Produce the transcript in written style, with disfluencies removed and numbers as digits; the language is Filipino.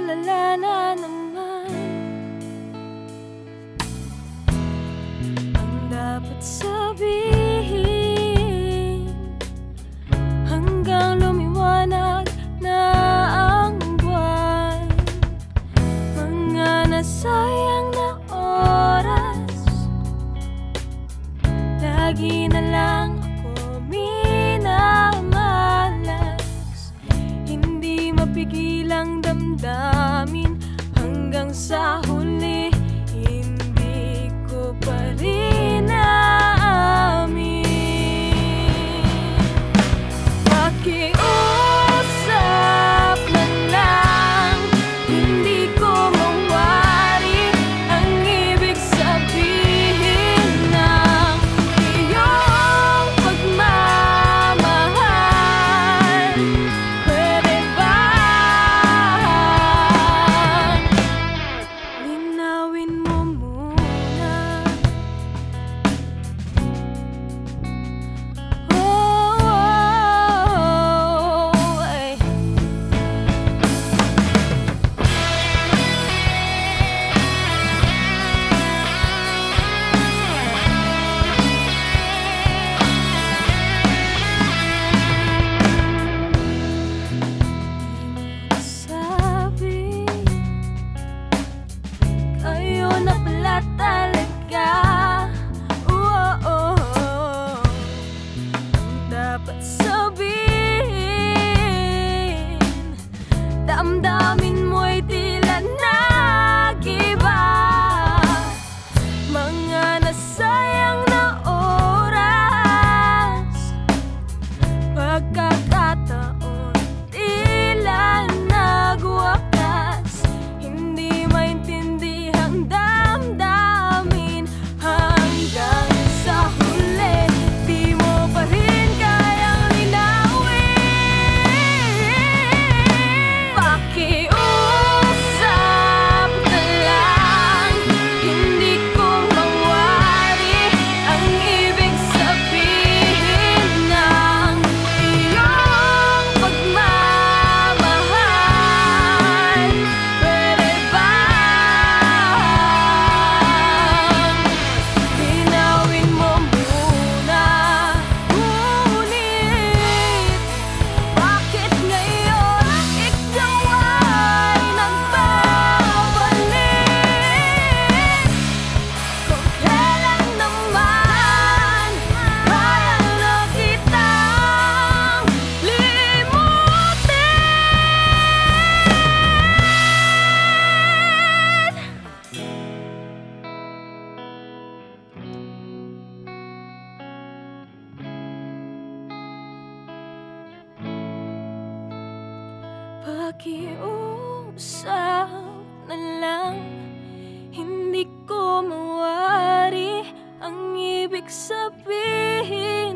tulala na naman ang dapat sabihin hanggang lumiwanag na ang buwan. Mga nasayang na oras, lagi na lang ako minamalas. Hindi mapigil ang damdamin hanggang sa huli, hindi ko pa rin naamin. Pakiusap na lang, hindi ko mawari ang ibig sabihin ng iyong pagmamahal. Pwede ba linawin mo muna? Ay. Sabi, kayo na pala talaga. Ang dapat sabihin, damdamin mo'y tila nag-iba. Mga nasayang na oras, pagkakataon tila nagwakas. Hindi maintindihang damdamin hanggang sa huli, di mo pa rin kayang linawin. Pakiusap na lang, hindi ko mawari ang ibig sabihin ng iyong pagmamahal. Pwede ba linawin mo muna? Ngunit bakit ngayon ikaw ay nagbabalik? Kung kailan naman kaya na kitang limutin? Pakiusap na lang, hindi ko mawari ang ibig sabihin